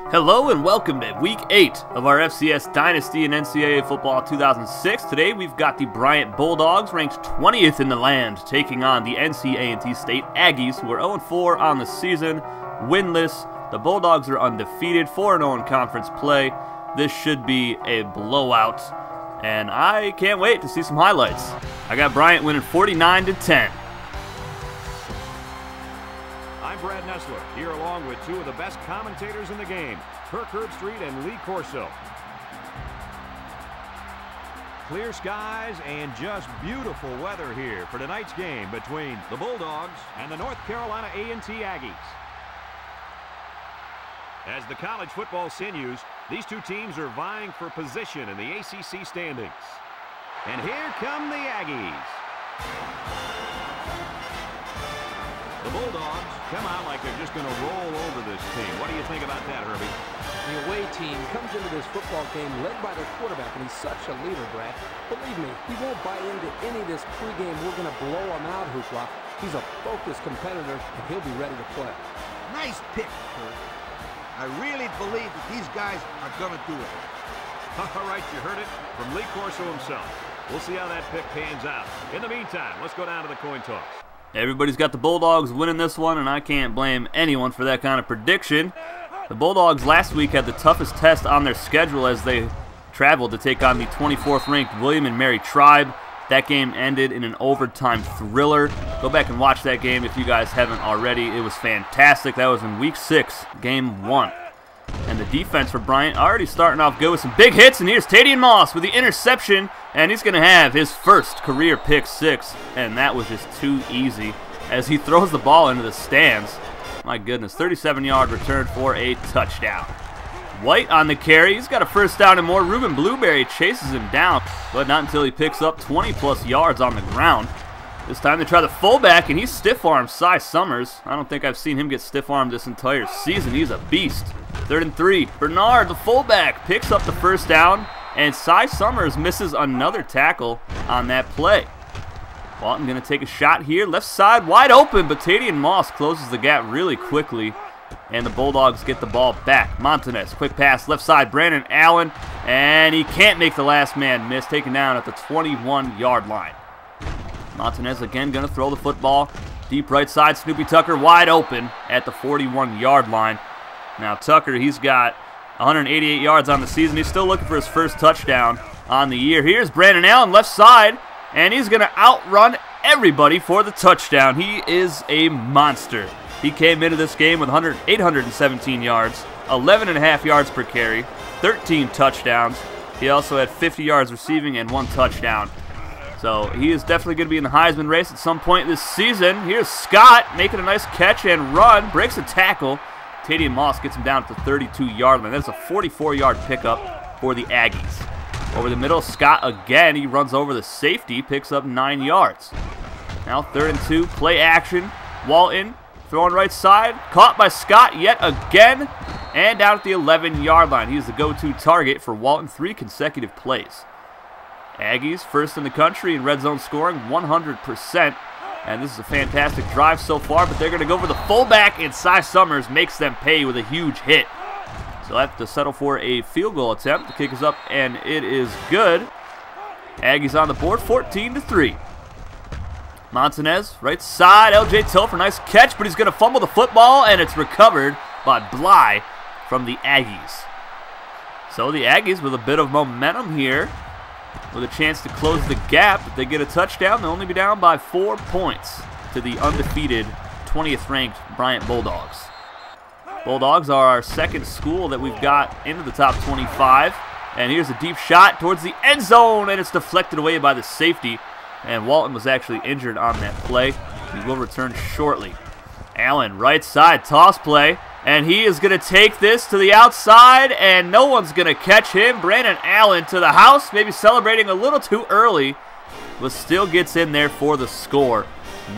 Hello and welcome to Week 8 of our FCS Dynasty and NCAA Football 2006. Today we've got the Bryant Bulldogs, ranked 20th in the land, taking on the NCAA State Aggies, who are 0-4 on the season, winless. The Bulldogs are undefeated, 4-0 in conference play. This should be a blowout, and I can't wait to see some highlights. I got Bryant winning 49-10. I'm Brad Nessler, here along with two of the best commentators in the game, Kirk Herbstreit and Lee Corso. Clear skies and just beautiful weather here for tonight's game between the Bulldogs and the North Carolina A&T Aggies. As the college football sinews, these two teams are vying for position in the ACC standings. And here come the Aggies. The Bulldogs come out like they're just going to roll over this team. What do you think about that, Herbie? The away team comes into this football game led by their quarterback, and he's such a leader, Brad. Believe me, he won't buy into any of this pregame "we're going to blow him out" hoopla. He's a focused competitor, and he'll be ready to play. Nice pick, Kurt. I really believe that these guys are going to do it. All right, you heard it from Lee Corso himself. We'll see how that pick pans out. In the meantime, let's go down to the coin toss. Everybody's got the Bulldogs winning this one, and I can't blame anyone for that kind of prediction. The Bulldogs last week had the toughest test on their schedule as they traveled to take on the 24th ranked William and Mary Tribe. That game ended in an overtime thriller. Go back and watch that game if you guys haven't already. It was fantastic. That was in Week 6, Game 1. And the defense for Bryant already starting off good with some big hits, and here's Tadian Moss with the interception, and he's going to have his first career pick 6, and that was just too easy as he throws the ball into the stands. My goodness, 37-yard return for a touchdown. White on the carry. He's got a first down and more. Ruben Blueberry chases him down, but not until he picks up 20-plus yards on the ground. This time they try the fullback, and he stiff-arms Cy Summers. I don't think I've seen him get stiff-armed this entire season. He's a beast. 3rd and 3. Bernard, the fullback, picks up the first down, and Cy Summers misses another tackle on that play. Walton going to take a shot here. Left side wide open, but Tadian Moss closes the gap really quickly, and the Bulldogs get the ball back. Montanez, quick pass, left side, Brandon Allen, and he can't make the last man miss, taken down at the 21-yard line. Montanez again going to throw the football. Deep right side, Snoopy Tucker wide open at the 41-yard line. Now Tucker, he's got 188 yards on the season. He's still looking for his first touchdown on the year. Here's Brandon Allen, left side, and he's going to outrun everybody for the touchdown. He is a monster. He came into this game with 817 yards, 11.5 yards per carry, 13 touchdowns. He also had 50 yards receiving and 1 touchdown. So he is definitely going to be in the Heisman race at some point this season. Here's Scott making a nice catch and run, breaks a tackle. Tadian Moss gets him down at the 32-yard line. That's a 44-yard pickup for the Aggies. Over the middle, Scott again. He runs over the safety, picks up 9 yards. Now 3rd and 2, play action. Walton throwing right side, caught by Scott yet again, and down at the 11-yard line. He's the go-to target for Walton 3 consecutive plays. Aggies first in the country in red zone scoring, 100%. And this is a fantastic drive so far, but they're going to go for the fullback, and Cy Summers makes them pay with a huge hit. So they'll have to settle for a field goal attempt. The kick is up, and it is good. Aggies on the board, 14-3. Montanez, right side, L.J. Topher, nice catch, but he's going to fumble the football, and it's recovered by Bly from the Aggies. So the Aggies with a bit of momentum here, with a chance to close the gap. If they get a touchdown, they'll only be down by 4 points to the undefeated 20th ranked Bryant Bulldogs. Bulldogs are our second school that we've got into the top 25. And here's a deep shot towards the end zone, and it's deflected away by the safety. And Walton was actually injured on that play. He will return shortly. Allen, right side, toss play. And he is going to take this to the outside, and no one's going to catch him. Brandon Allen to the house, maybe celebrating a little too early, but still gets in there for the score.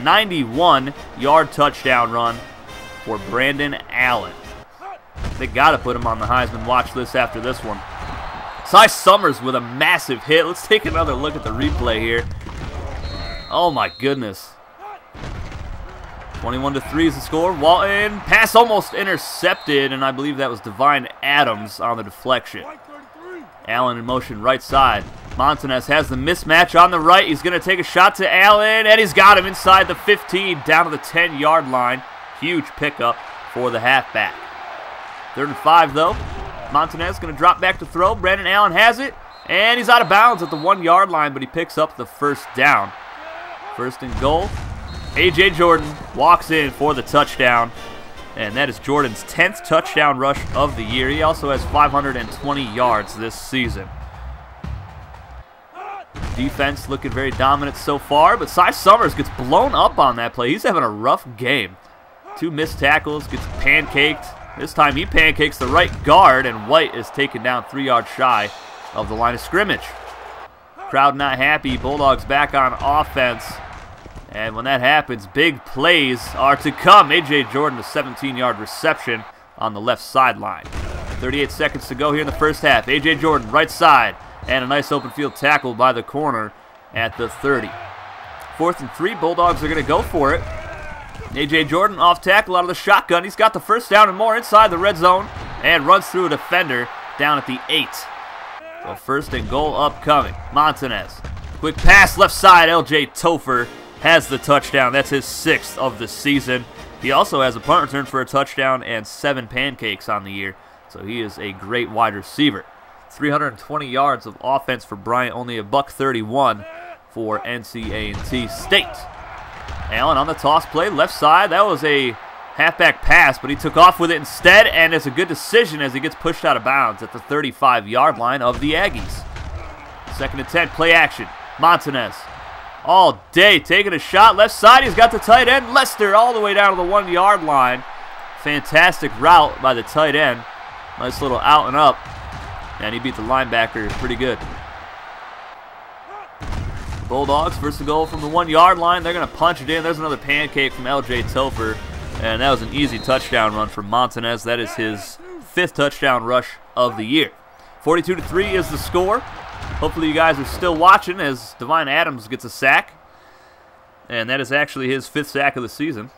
91-yard touchdown run for Brandon Allen. They got to put him on the Heisman watch list after this one. Cy Summers with a massive hit. Let's take another look at the replay here. Oh my goodness. 21-3 is the score. Walton, pass almost intercepted, and I believe that was Divine Adams on the deflection. Allen in motion right side. Montanez has the mismatch on the right. He's going to take a shot to Allen, and he's got him inside the 15, down to the 10-yard line. Huge pickup for the halfback. 3rd and 5, though. Montanez going to drop back to throw. Brandon Allen has it, and he's out of bounds at the 1-yard line, but he picks up the first down. 1st and goal. A.J. Jordan walks in for the touchdown, and that is Jordan's 10th touchdown rush of the year. He also has 520 yards this season. Defense looking very dominant so far, but Cy Summers gets blown up on that play. He's having a rough game. 2 missed tackles, gets pancaked. This time he pancakes the right guard, and White is taken down 3 yards shy of the line of scrimmage. Crowd not happy. Bulldogs back on offense. And when that happens, big plays are to come. A.J. Jordan, a 17-yard reception on the left sideline. 38 seconds to go here in the first half. A.J. Jordan, right side, and a nice open field tackle by the corner at the 30. 4th and 3, Bulldogs are going to go for it. A.J. Jordan off tackle out of the shotgun. He's got the first down and more inside the red zone and runs through a defender down at the 8. So 1st and goal upcoming. Montanez, quick pass left side. L.J. Topher has the touchdown. That's his 6th of the season. He also has a punt return for a touchdown and 7 pancakes on the year. So he is a great wide receiver. 320 yards of offense for Bryant, only a $131 for NCAA State. Allen on the toss play, left side. That was a halfback pass, but he took off with it instead, and it's a good decision as he gets pushed out of bounds at the 35-yard line of the Aggies. 2nd and 10, play action. Montanez all day taking a shot left side. He's got the tight end, Lester, all the way down to the 1-yard line. Fantastic route by the tight end. Nice little out and up. And he beat the linebacker pretty good. Bulldogs, 1st and goal from the 1-yard line. They're going to punch it in. There's another pancake from L.J. Topher. And that was an easy touchdown run for Montanez. That is his 5th touchdown rush of the year. 42-3 is the score. Hopefully you guys are still watching as Divine Adams gets a sack. And that is actually his 5th sack of the season.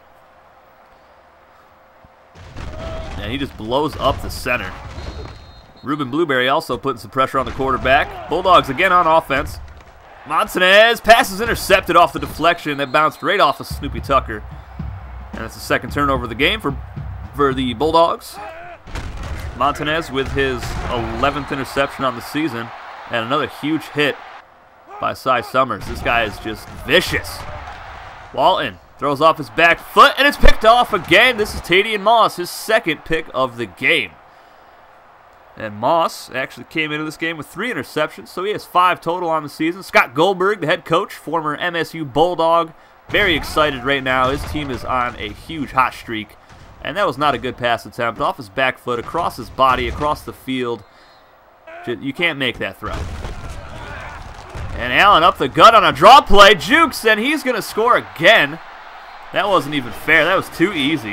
And he just blows up the center. Ruben Blueberry also putting some pressure on the quarterback. Bulldogs again on offense. Montanez, pass is intercepted off the deflection that bounced right off of Snoopy Tucker. And it's the 2nd turnover of the game for the Bulldogs. Montanez with his 11th interception on the season. And another huge hit by Cy Summers. This guy is just vicious. Walton throws off his back foot, and it's picked off again. This is Tadian Moss, his 2nd pick of the game. And Moss actually came into this game with 3 interceptions, so he has 5 total on the season. Scott Goldberg, the head coach, former MSU Bulldog, very excited right now. His team is on a huge hot streak. And that was not a good pass attempt. Off his back foot, across his body, across the field. You can't make that throw. And Allen up the gut on a draw play. Jukes, and he's going to score again. That wasn't even fair. That was too easy.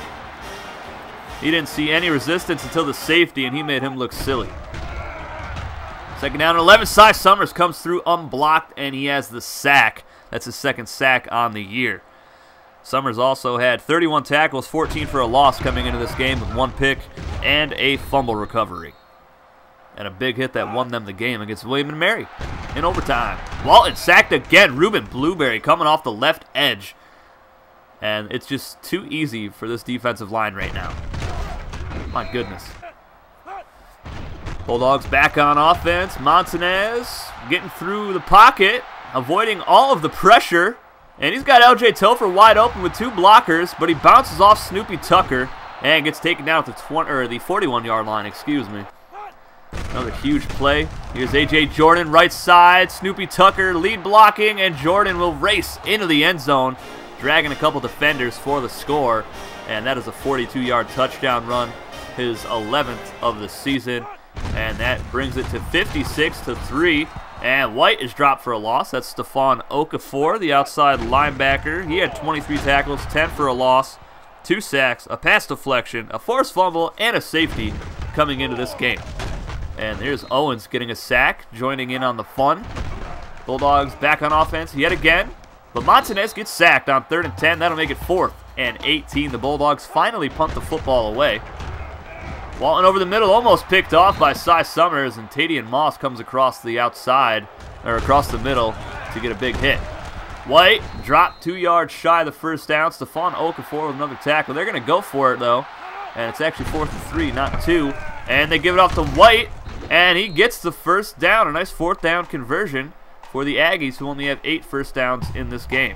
He didn't see any resistance until the safety, and he made him look silly. 2nd down and 11. Cy Summers comes through unblocked, and he has the sack. That's his 2nd sack on the year. Summers also had 31 tackles, 14 for a loss coming into this game with 1 pick and a fumble recovery. And a big hit that won them the game against William & Mary in overtime. Walton sacked again. Ruben Blueberry coming off the left edge. And it's just too easy for this defensive line right now. My goodness. Bulldogs back on offense. Montanez getting through the pocket, avoiding all of the pressure. And he's got L.J. Topher wide open with 2 blockers, but he bounces off Snoopy Tucker and gets taken down at the 41-yard line, excuse me. Another huge play. Here's A.J. Jordan, right side. Snoopy Tucker lead blocking, and Jordan will race into the end zone, dragging a couple defenders for the score. And that is a 42-yard touchdown run, his 11th of the season. And that brings it to 56-3. And White is dropped for a loss. That's Stephon Okafor, the outside linebacker. He had 23 tackles, 10 for a loss, 2 sacks, a pass deflection, a forced fumble, and a safety coming into this game. And there's Owens getting a sack, joining in on the fun. Bulldogs back on offense yet again. But Montanez gets sacked on 3rd and 10. That'll make it 4th 18. The Bulldogs finally punt the football away. Walton over the middle, almost picked off by Cy Summers, and Tadian Moss comes across the outside, or across the middle, to get a big hit. White dropped 2 yards shy of the first down. Stephon Okafor with another tackle. They're going to go for it, though, and it's actually 4th and 3, not 2. And they give it off to White, and he gets the first down. A nice 4th down conversion for the Aggies, who only have 8 first downs in this game.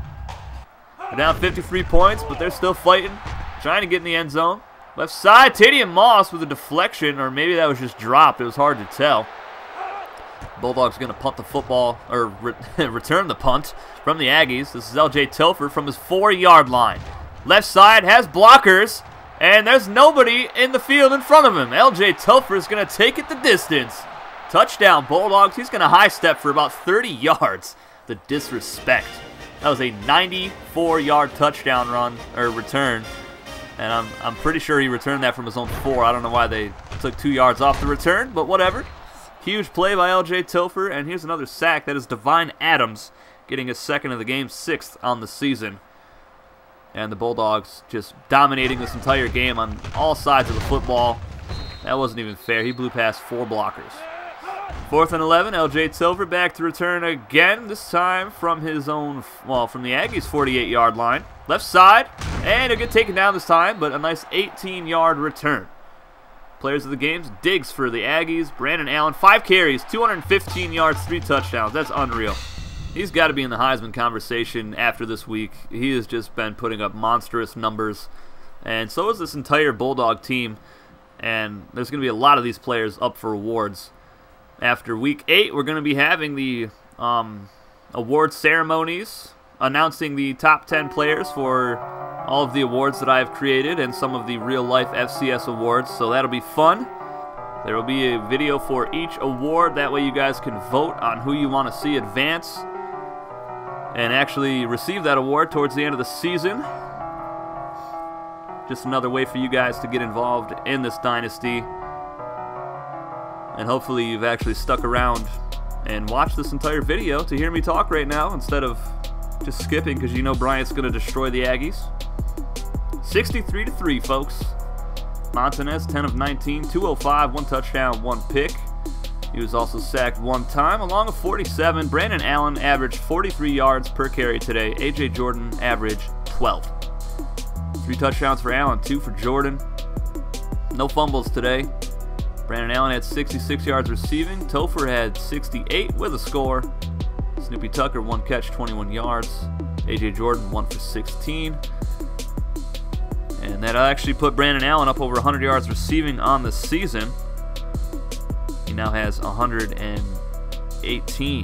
They're down 53 points, but they're still fighting, trying to get in the end zone. Left side, Tadian Moss with a deflection, or maybe that was just dropped. It was hard to tell. Bulldogs going to punt the football, or return the punt from the Aggies. This is LJ Tilford from his 4-yard line. Left side has blockers, and there's nobody in the field in front of him. LJ Tilford is going to take it the distance. Touchdown, Bulldogs. He's going to high step for about 30 yards. The disrespect. That was a 94-yard touchdown run, or return. And I'm pretty sure he returned that from his own 4. I don't know why they took 2 yards off the return, but whatever. Huge play by LJ Tilford, and here's another sack. That is Devine Adams getting his 2nd of the game, 6th on the season. And the Bulldogs just dominating this entire game on all sides of the football. That wasn't even fair. He blew past 4 blockers. 4th and 11, LJ Tilford back to return again, this time from his own, well, from the Aggies' 48-yard line. Left side, and he'll get taken down this time, but a nice 18-yard return. Players of the games, Diggs for the Aggies, Brandon Allen, 5 carries, 215 yards, 3 touchdowns. That's unreal. He's got to be in the Heisman conversation after this week. He has just been putting up monstrous numbers, and so is this entire Bulldog team, and there's going to be a lot of these players up for awards. After Week 8, we're going to be having the award ceremonies, announcing the top 10 players for all of the awards that I have created and some of the real-life FCS awards, so that'll be fun. There will be a video for each award. That way you guys can vote on who you want to see advance and actually receive that award towards the end of the season. Just another way for you guys to get involved in this dynasty. And hopefully you've actually stuck around and watched this entire video to hear me talk right now instead of just skipping, because you know Bryant's going to destroy the Aggies. 63-3, folks. Montanez, 10 of 19, 205, 1 touchdown, 1 pick. He was also sacked 1 time, along with 47. Brandon Allen averaged 43 yards per carry today. A.J. Jordan averaged 12. 3 touchdowns for Allen, 2 for Jordan. No fumbles today. Brandon Allen had 66 yards receiving. Topher had 68 with a score. Snoopy Tucker, 1 catch, 21 yards. A.J. Jordan, 1 for 16. And that actually put Brandon Allen up over 100 yards receiving on the season. He now has 118.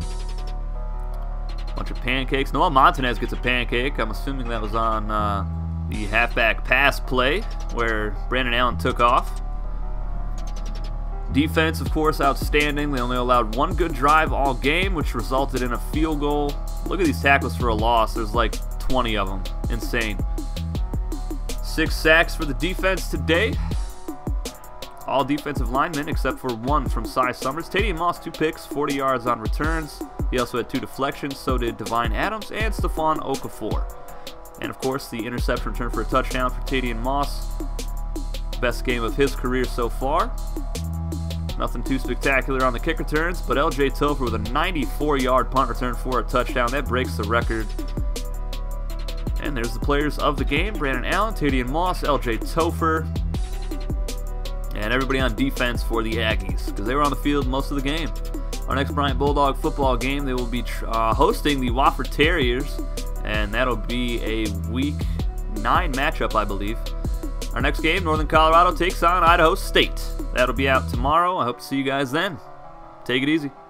Bunch of pancakes. Noel Montanez gets a pancake. I'm assuming that was on the halfback pass play where Brandon Allen took off. Defense, of course, outstanding. They only allowed 1 good drive all game, which resulted in a field goal. Look at these tackles for a loss. There's like 20 of them. Insane. 6 sacks for the defense today. All defensive linemen except for 1 from Cy Summers. Tadian Moss, 2 picks, 40 yards on returns. He also had 2 deflections. So did Devine Adams and Stephon Okafor. And, of course, the interception return for a touchdown for Tadian Moss. Best game of his career so far. Nothing too spectacular on the kick returns, but LJ Tilford with a 94-yard punt return for a touchdown. That breaks the record. And there's the players of the game. Brandon Allen, Tadian Moss, LJ Tilford, and everybody on defense for the Aggies, because they were on the field most of the game. Our next Bryant Bulldog football game, they will be hosting the Wofford Terriers, and that'll be a Week 9 matchup, I believe. Our next game, Northern Colorado takes on Idaho State. That'll be out tomorrow. I hope to see you guys then. Take it easy.